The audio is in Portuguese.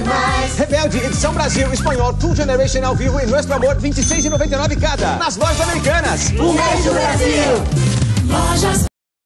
demais. Rebelde, edição Brasil, espanhol, Two Generation ao vivo e Nuestro Amor, R$26,99 cada. Nas Lojas Americanas. Um beijo, Brasil. Lojas